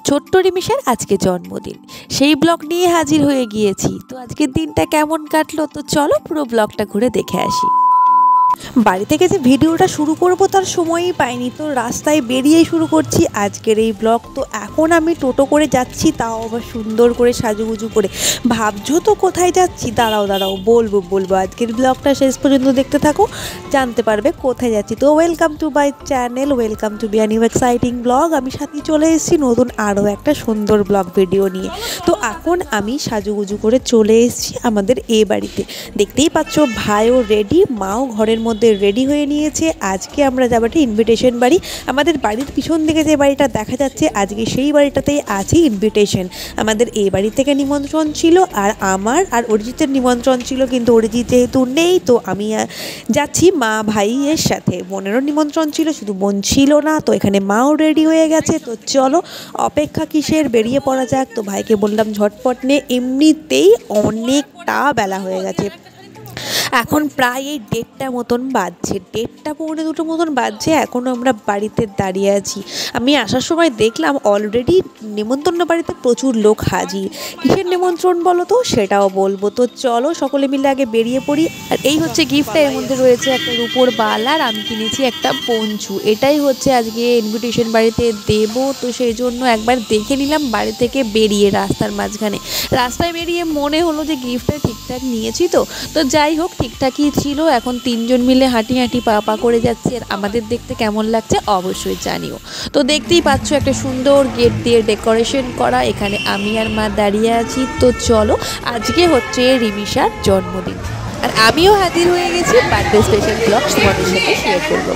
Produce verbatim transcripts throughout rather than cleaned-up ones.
ছোট্ট রিমিশের আজকে জন্মদিন, সেই ব্লগ নিয়ে হাজির হয়ে গিয়েছি। তো আজকের দিনটা কেমন কাটলো, তো চলো পুরো ব্লগটা ঘুরে দেখে আসি। বাড়ি থেকে যে ভিডিওটা শুরু করব তার সময়ই পাইনি, তো রাস্তায় বেরিয়েই শুরু করছি আজকের এই ব্লগ। তো এখন আমি টোটো করে যাচ্ছি, তাও আবার সুন্দর করে সাজুগুজু করে। ভাবছো তো কোথায় যাচ্ছি? দাঁড়াও দাঁড়াও বলবো বলবো আজকের ব্লগটা শেষ পর্যন্ত দেখতে থাকো, জানতে পারবে কোথায় যাচ্ছি। তো welcome to my channel, welcome to beer new exciting blog. আমি সাথে চলে এসেছি নতুন আরও একটা সুন্দর ব্লগ ভিডিও নিয়ে। তো এখন আমি সাজুগুজু করে চলে এসেছি আমাদের এ বাড়িতে। দেখতেই পাচ্ছ ভাইও রেডি, মাও ঘরের মধ্যে রেডি হয়ে নিয়েছে। আজকে আমরা যাবো একটা ইনভিটেশন বাড়ি। আমাদের বাড়ির পিছন দিকে যে বাড়িটা দেখা যাচ্ছে আজকে সেই বাড়িটাতেই আছে ইনভিটেশন। আমাদের এই বাড়ি থেকে নিমন্ত্রণ ছিল, আর আমার আর অরিজিতের নিমন্ত্রণ ছিল, কিন্তু অরিজিৎ যেহেতু নেই তো আমি যাচ্ছি মা ভাইয়ের সাথে। বোনেরও নিমন্ত্রণ ছিল, শুধু বোন ছিল না। তো এখানে মাও রেডি হয়ে গেছে। তো চলো অপেক্ষা কিসের, বেরিয়ে পড়া যাক। তো ভাইকে বললাম ঝটপট নে, এমনিতেই অনেকটা বেলা হয়ে গেছে। এখন প্রায় এই দেড়টা মতন বাজছে, দেড়টা পৌনে দুটো মতন বাজছে, এখনও আমরা বাড়িতে দাঁড়িয়ে আছি। আমি আসার সময় দেখলাম অলরেডি নিমন্ত্রণ বাড়িতে প্রচুর লোক হাজির। কিসের নিমন্ত্রণ বলো তো, সেটাও বলবো। তো চলো সকলে মিলে আগে বেরিয়ে পড়ি। আর এই হচ্ছে গিফটটা, এর মধ্যে রয়েছে একটা রূপোর বাল, আর আমি কিনেছি একটা পঞ্চু। এটাই হচ্ছে আজকে ইনভিটেশন বাড়িতে দেব। তো সেই জন্য একবার দেখে নিলাম বাড়ি থেকে বেরিয়ে রাস্তার মাঝখানে। রাস্তায় বেরিয়ে মনে হলো যে গিফটটা ঠিকঠাক নিয়েছি। তো তো যাই হোক, ঠিকঠাকই ছিল। এখন তিনজন মিলে হাঁটি হাঁটি পা পা করে যাচ্ছে। আর আমাদের দেখতে কেমন লাগছে অবশ্যই জানিও। তো দেখতেই পাচ্ছ একটা সুন্দর গেট দিয়ে ডেকোরেশন করা, এখানে আমি আর মা দাঁড়িয়ে আছি। তো চলো, আজকে হচ্ছে রিমিশার জন্মদিন, আর আমিও হাজির হয়ে গেছি বার্থডে স্পেশাল ব্লগ তোমাদের সাথে শেয়ার করবো।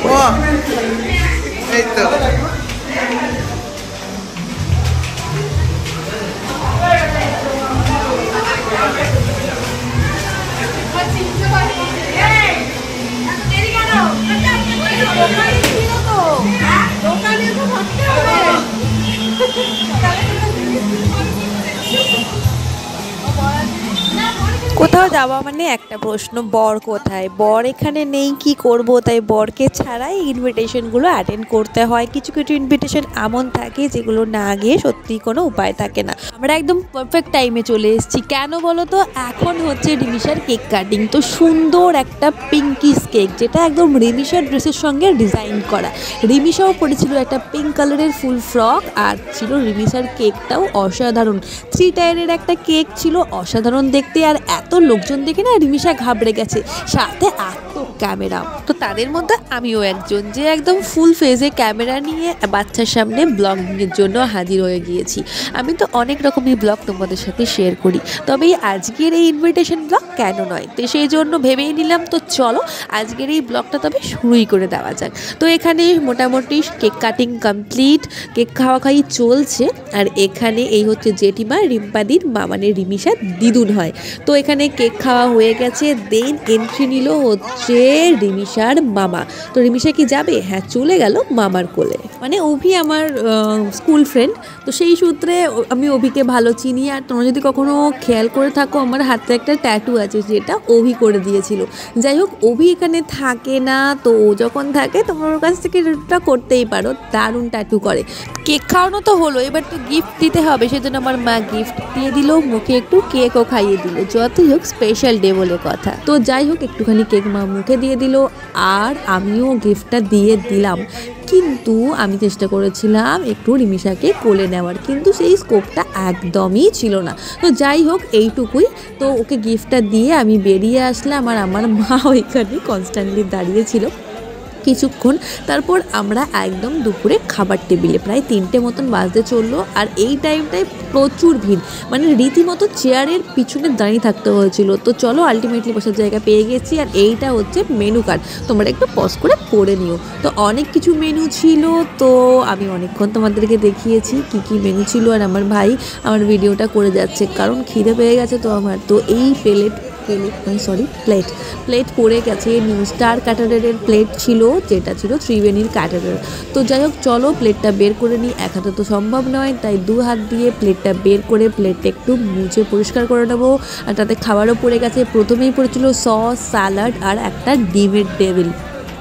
কোথাও যাওয়া মানে একটা প্রশ্ন, বর কোথায়? বর এখানে নেই, কি করব? তাই বরকে ছাড়াই ইনভিটেশনগুলো অ্যাটেন্ড করতে হয়। কিছু কিছু ইনভিটেশন এমন থাকে যেগুলো না গিয়ে সত্যিই কোনো উপায় থাকে না। আমরা একদম পারফেক্ট টাইমে চলে এসেছি। কেন বলো তো, এখন হচ্ছে রিমিশার কেক কাটিং। তো সুন্দর একটা পিঙ্কিস কেক, যেটা একদম রিমিশার ড্রেসের সঙ্গে ডিজাইন করা। রিমিশাও পরেছিল একটা পিঙ্ক কালারের ফুল ফ্রক, আর ছিল রিমিশার কেকটাও অসাধারণ। থ্রি টায়ারের একটা কেক ছিল, অসাধারণ দেখতে। আর এত লোকজন দেখে না রিমিশা ঘাবড়ে গেছে, সাথে এত ক্যামেরা। তো তাদের মধ্যে আমিও একজন, যে একদম ফুল ফেজে ক্যামেরা নিয়ে বাচ্চার সামনে ব্লগিংয়ের জন্য হাজির হয়ে গিয়েছি। আমি তো অনেক রকমই ব্লগ তোমাদের সাথে শেয়ার করি, তবে আজকের এই ইনভিটেশন ব্লগ কেন নয়, তো সেই জন্য ভেবেই নিলাম। তো চলো আজকের এই ব্লগটা তবে শুরুই করে দেওয়া যাক। তো এখানে মোটামুটি কেক কাটিং কমপ্লিট, কেক খাওয়া খাওয়াই চলছে। আর এখানে এই হচ্ছে জেঠিমা, রিম্পাদির মা, মানে রিমিশার দিদুন হয়। তো এখানে কেক খাওয়া হয়ে গেছে, দেন এন্ট্রি নিল হচ্ছে রিমিশার মামা। তো রিমিশা কি যাবে? হ্যাঁ, চলে গেল মামার কোলে। মানে অভি আমার স্কুল ফ্রেন্ড, তো সেই সূত্রে আমি অভিকে ভালো চিনি। আর তোমরা যদি কখনো খেয়াল করে থাকো, আমার হাতে একটা ট্যাটু আছে যেটা অভি করে দিয়েছিল। যাই হোক, অভি এখানে থাকে না, তো ও যখন থাকে তোমার ওর কাছ থেকে ট্যাটুটা করতেই পারো, দারুণ ট্যাটু করে। কেক খাওয়ানো তো হলো, এবার তো গিফট দিতে হবে, সেজন্য আমার মা গিফট দিয়ে দিল, মুখে একটু কেকও খাইয়ে দিল। যতই হোক স্পেশাল ডে বলে কথা। তো যাই হোক, একটুখানি কেক মা মুখে দিয়ে দিল, আর আমিও গিফটটা দিয়ে দিলাম। কিন্তু আমি চেষ্টা করেছিলাম একটু রিমিশাকে কোলে নেওয়ার, কিন্তু সেই স্কোপটা একদমই ছিল না। তো যাই হোক, এইটুকুই। তো ওকে গিফটটা দিয়ে আমি বেরিয়ে আসলাম, আর আমার মা ওইখানে কনস্ট্যান্টলি দাঁড়িয়েছিল কিছুক্ষণ। তারপর আমরা একদম দুপুরে খাবার টেবিলে, প্রায় তিনটে মতন বাজতে চললো। আর এই টাইমটায় প্রচুর ভিড়, মানে রীতিমতো চেয়ারের পিছনে দাঁড়িয়ে থাকতে হয়েছিল। তো চলো আলটিমেটলি বসার জায়গা পেয়ে গেছি। আর এইটা হচ্ছে মেনু কার্ড, তোমরা একটু পজ করে পড়ে নিও। তো অনেক কিছু মেনু ছিল, তো আমি অনেকক্ষণ তোমাদেরকে দেখিয়েছি কি কি মেনু ছিল। আর আমার ভাই আমার ভিডিওটা করে যাচ্ছে, কারণ খিদে পেয়ে গেছে তো আমার। তো এই প্লেট প্লেট নয় সরি প্লেট প্লেট পড়ে গেছে, নিউ স্টার ক্যাটারারের প্লেট ছিল, যেটা ছিল ত্রিবেণীর ক্যাটারার। তো যাই হোক, চলো প্লেটটা বের করে নিই। এক হাতে তো সম্ভব নয়, তাই দু হাত দিয়ে প্লেটটা বের করে প্লেটটা একটু মুছে পরিষ্কার করে নেবো। আর তাতে খাবারও পড়ে গেছে। প্রথমেই পড়েছিল সস, স্যালাড আর একটা ডিমের টেবিল।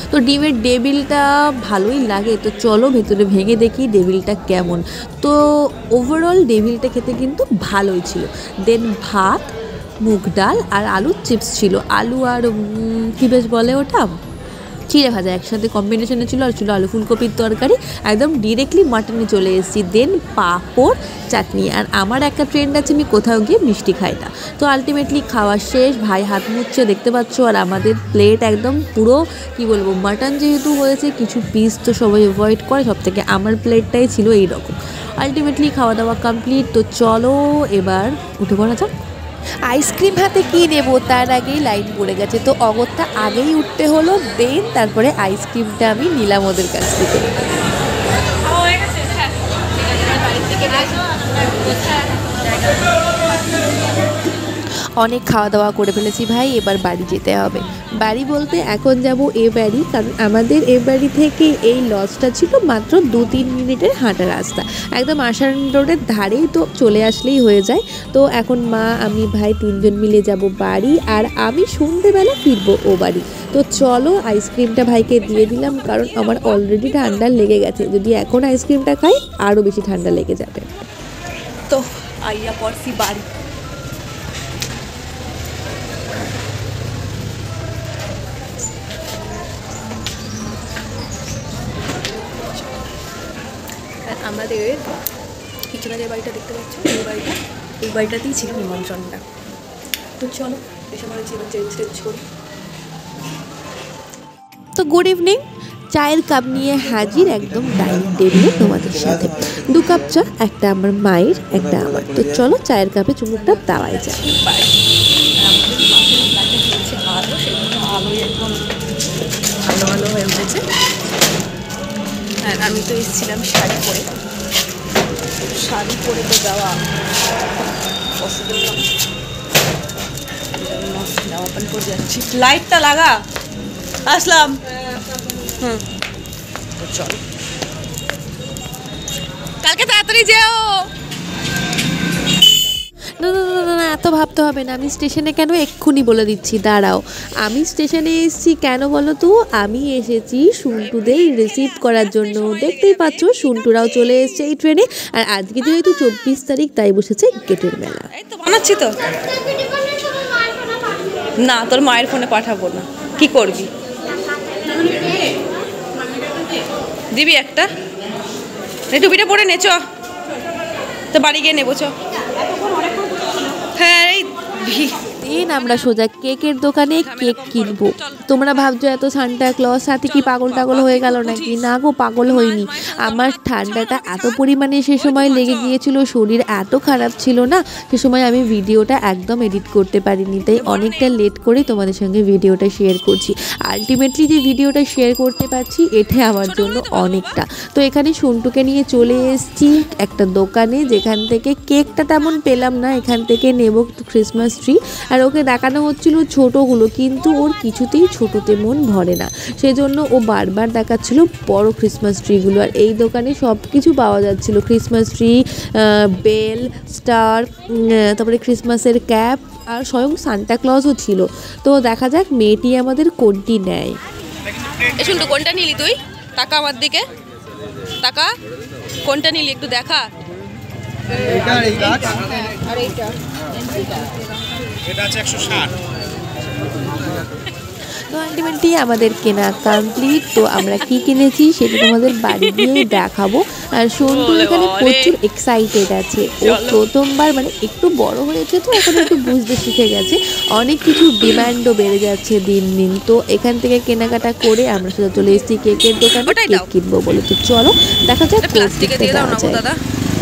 তো ডিমের ডেভিলটা ভালোই লাগে, তো চলো ভেতরে ভেঙে দেখি ডেভিলটা কেমন। তো ওভারঅল ডেভিলটা খেতে কিন্তু ভালোই ছিল। দেন ভাত, মুগ ডাল আর আলুর চিপস ছিল, আলু আর কী বেশ বলে ওটা, চিড়ে ভাজা একসাথে কম্বিনেশনে ছিল, আর ছিল আলু ফুলকপির তরকারি। একদম ডিরেক্টলি মাটনে চলে এসেছি। দেন পাঁপড়, চাটনি। আর আমার একটা ট্রেন্ড আছে, আমি কোথাও গিয়ে মিষ্টি খাই না। তো আলটিমেটলি খাওয়া শেষ, ভাই হাত মুছছে দেখতে পাচ্ছ, আর আমাদের প্লেট একদম পুরো কি বলবো, মাটন যেহেতু হয়েছে কিছু পিস তো সবাই অ্যাভয়েড করে, সব থেকে আমার প্লেটটাই ছিল এইরকম। আলটিমেটলি খাওয়া দাওয়া কমপ্লিট। তো চলো এবার উঠে পড়া যাক। আইসক্রিম হাতে কী নেবো তার আগেই লাইন পড়ে গেছে, তো অগত্যা আগেই উঠতে হলো। দেন তারপরে আইসক্রিমটা আমি নিলাম ওদের কাছ থেকে। অনেক খাওয়া দাওয়া করে ফেলেছি ভাই, এবার বাড়ি যেতে হবে। বাড়ি বলতে এখন যাব এ বাড়ি, কারণ আমাদের এ বাড়ি থেকে এই লজটা ছিল মাত্র দু তিন মিনিটের হাঁটা রাস্তা, একদম আসান রোডের ধারেই, তো চলে আসলেই হয়ে যায়। তো এখন মা, আমি, ভাই তিনজন মিলে যাব বাড়ি, আর আমি সন্ধ্যেবেলা ফিরবো ও বাড়ি। তো চলো আইসক্রিমটা ভাইকে দিয়ে দিলাম, কারণ আমার অলরেডি ঠান্ডা লেগে গেছে, যদি এখন আইসক্রিমটা খাই আরও বেশি ঠান্ডা লেগে যাবে। তো আইয়া পড়ছি বাড়ি। আমাদের পিছনে যে বাড়িটা দেখতে পাচ্ছ, এই বাড়িটা, এই বাড়িটাতেই ছিল নিমন্ত্রণটা। তো চলো এসে পরে চেঞ্জ চেঞ্জ করি। তো গুড ইভিনিং, চায়ের কাপ নিয়ে হাজির একদম ডাইনিং টেবিলে তোমাদের সাথে। দু কাপ চা, একটা আমার মায়ের, একটা আমার। তো চলো চায়ের কাপে চুমুকটা দেওয়াই যায়। আলো সেজন্য আলোই একদম ভালো ভালো হয়ে উঠেছে। হ্যাঁ, আমি তো এসেছিলাম শাড়ি পরে, শাড়ি পরে তো যাওয়া পসিবল না, জামা প্যান্ট পরে যাচ্ছি। লাইটটা লাগা, আসলাম। হুম, তো চল, কালকে তাড়াতাড়ি যেও। না না না না না, এত ভাবতে হবে না। আমি স্টেশনে কেন এক্ষুনি বলে দিচ্ছি, দাঁড়াও। আমি স্টেশনে এসেছি কেন বলো তো, আমি এসেছি সুন্টুদের রিসিভ করার জন্য। দেখতেই পাচ্ছ সুন্টুরাও চলে এসেছে এই ট্রেনে, আর আজকে যেহেতু চব্বিশ তারিখ তাই বসেছে গেটের মেলা। এই তো বানাচ্ছি তো। না, তোর মায়ের ফোনে পাঠাবো না, কি করবি? দিবি একটা, টুপিটা পরে নে, চ তো বাড়ি গিয়ে নেবো, চ। হ্যাঁ, এই দিন আমরা সোজা কেকের দোকানে কেক কিনবো। তোমরা ভাবছো এত সান্টা ক্লজ সাথে কি পাগল টাগল হয়ে গেল নাকি? না গো, পাগল হয়নি। আমার ঠান্ডাটা এত পরিমাণে সে সময় লেগে গিয়েছিল, শরীর এত খারাপ ছিল না সে সময়, আমি ভিডিওটা একদম এডিট করতে পারিনি, তাই অনেকটা লেট করে তোমাদের সঙ্গে ভিডিওটা শেয়ার করছি। আলটিমেটলি যে ভিডিওটা শেয়ার করতে পারছি এটা আমার জন্য অনেকটা। তো এখানে সন্টুকে নিয়ে চলে এসেছি একটা দোকানে, যেখান থেকে কেকটা তেমন পেলাম না, এখান থেকে নেব ক্রিসমাস ট্রি। আর ওকে দেখানো হচ্ছিল ছোটোগুলো, কিন্তু ওর কিছুতেই ছোটোতে মন ভরে না, সেজন্য ও বারবার দেখাচ্ছিল বড় ক্রিসমাস ট্রিগুলো। আর এই দোকানে সব কিছু পাওয়া যাচ্ছিল, ক্রিসমাস ট্রি, বেল, স্টার, তারপরে ক্রিসমাসের ক্যাপ, আর স্বয়ং সান্টা ক্লজও ছিল। তো দেখা যাক মেয়েটি আমাদের কোনটি নেয়। শুনতো কোনটা নিলি তুই? টাকা আমার দিকে টাকা, কোনটা নিলি একটু দেখা। আর এইটা এটা আছে একশো ষাট। তো আলটিমেটলি আমাদের কেনা কমপ্লিট। তো আমরা কি কিনেছি সেটা তোমাদের বাড়ি গিয়েই দেখাবো। আর সন্টু এখানে প্রচুর এক্সাইটেড আছে, ও প্রথমবার মানে একটু বড় হয়েছে তো এখন একটু বুঝতে শিখে গেছে, অনেক কিছু ডিমান্ডও বেড়ে যাচ্ছে দিন দিন। তো এখান থেকে কেনাকাটা করে আমরা সোজা চলে এসেছি কেকের দোকানে কেক কিনবো বলে। তো চলো দেখা যাক প্লাস্টিকে দিয়ে দাও না দাদা।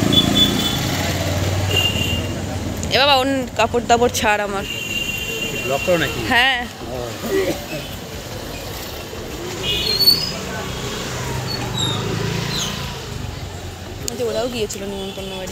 এ বাবা, ওন কাপড় দাপড় ছাড় আমার। হ্যাঁ, ওরাও গিয়েছিল নিমন্ত্রণ বাড়ি।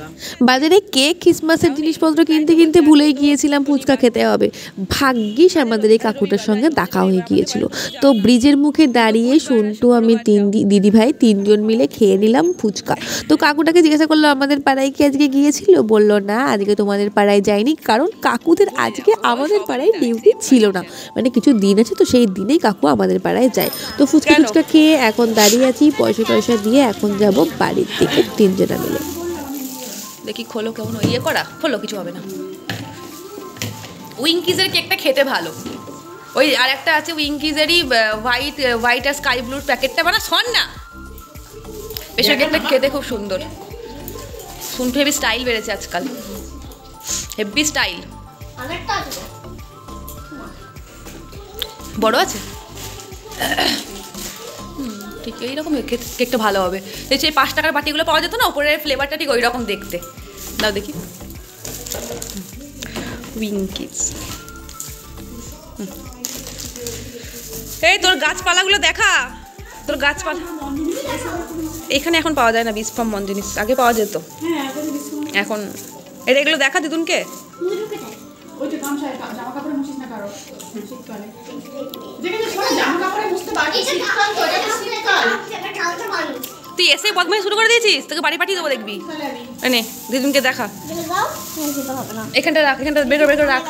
বাজারে কেক ক্রিসমাসের জিনিসপত্র কিনতে কিনতে ভুলেই গিয়েছিলাম ফুচকা খেতে হবে। ভাগ্যিস আমাদের এই কাকুটার সঙ্গে দেখা হয়ে গিয়েছিল। তো ব্রিজের মুখে দাঁড়িয়ে সন্টু আমি তিন দিদি ভাই তিনজন মিলে খেয়ে নিলাম ফুচকা। তো কাকুটাকে জিজ্ঞাসা করলো আমাদের পাড়ায় কি আজকে গিয়েছিল? বললো না, আজকে তোমাদের পাড়ায় যায়নি, কারণ কাকুদের আজকে আমাদের পাড়ায় ডিউটি ছিল না, মানে কিছু দিন আছে তো সেই দিনেই কাকু আমাদের পাড়ায় যায়। তো ফুচকা ফুচকা খেয়ে এখন দাঁড়িয়ে আছি, পয়সা টয়সা দিয়ে এখন যাব বাড়ির দিকে তিনজনা মিলে। দেখি খোলো কেমন ইয়ে করা, খোলো কিছু হবে না। উইঙ্কিজের কেকটা খেতে ভালো। ওই আর একটা আছে উইঙ্কিজেরই হোয়াইট হোয়াইট আর স্কাই ব্লুর প্যাকেটটা বানা শোন না, এসব কেকটা খেতে খুব সুন্দর। শুনতে হেভি স্টাইল বেড়েছে আজকাল, হেভি স্টাইল। বড় আছে ঠিক এইরকম কেকটা ভালো হবে। সেই পাঁচ টাকার বাটিগুলো পাওয়া যেত না, উপরের ফ্লেভারটা ঠিক ওই রকম দেখতে। দাও দেখি উইঙ্কিজ। এই তোর গাছপালাগুলো দেখা, তোর গাছপালা এখানে এখন পাওয়া যায় না, বীজ ফ্রম মন জিনিস আগে পাওয়া যেত, এখন এটা এগুলো দেখা দিদুনকে। তুই এসে বদমাই শুরু করে দিয়েছিস, তোকে বাড়ি পাঠিয়ে দেবো দেখবি। এনে দিদুনকে দেখা, এখানটা রাখ, এখানটা বের করে বের করে রাখ,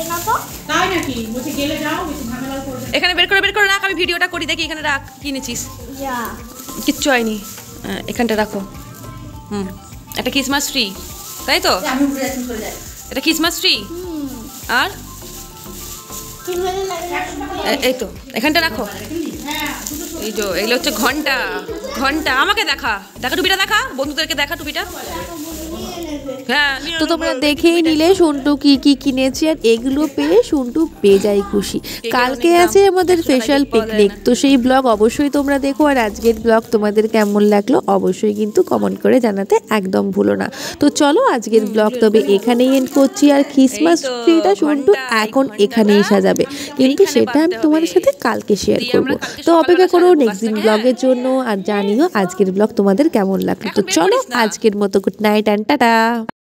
এখানে বের করে বের করে রাখ, আমি ভিডিওটা করি দেখি। এখানে রাখ, কিনেছিস কিচ্ছু হয়নি, এখানটা রাখো। হুম একটা ক্রিসমাস ট্রি, তাই তো? এটা ক্রিসমাস ট্রি। আর এই তো এখানটা রাখো। এই যে এগুলো হচ্ছে ঘন্টা, ঘন্টা আমাকে দেখা, দেখা টুপিটা দেখা, বন্ধুদেরকে দেখা টুপিটা। হ্যাঁ তো তোমরা দেখেই নিলে সন্টু কি কি কিনেছি, আর এগুলো পেয়ে সন্টু বেজায় খুশি। কালকে আছে আমাদের স্পেশাল পিকনিক, তো সেই ব্লগ অবশ্যই তোমরা দেখো। আর আজকের ব্লগ তোমাদের কেমন লাগলো অবশ্যই কিন্তু কমেন্ট করে জানাতে একদম ভুলো না। তো চলো আজকের ব্লগ তবে এখানেই এন্ড করছি। আর ক্রিসমাস ট্রিটা সন্টু এখন এখানেই সাজাবে, কিন্তু সেটা আমি তোমাদের সাথে কালকে শেয়ার করবো। তো অপেক্ষা করো নেক্সট দিন ব্লগের জন্য, আর জানিও আজকের ব্লগ তোমাদের কেমন লাগলো। তো চলো আজকের মতো গুড নাইট অ্যান্ড টাটা।